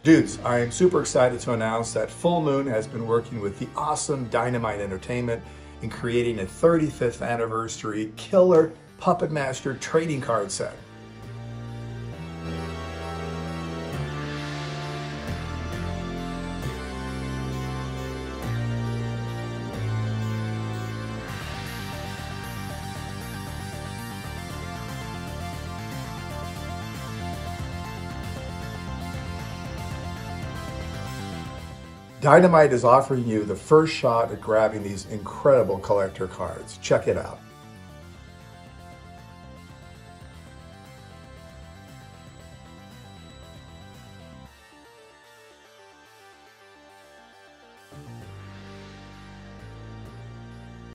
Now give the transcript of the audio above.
Dudes, I am super excited to announce that Full Moon has been working with the awesome Dynamite Entertainment in creating a 35th anniversary killer Puppet Master trading card set. Dynamite is offering you the first shot at grabbing these incredible collector cards. Check it out.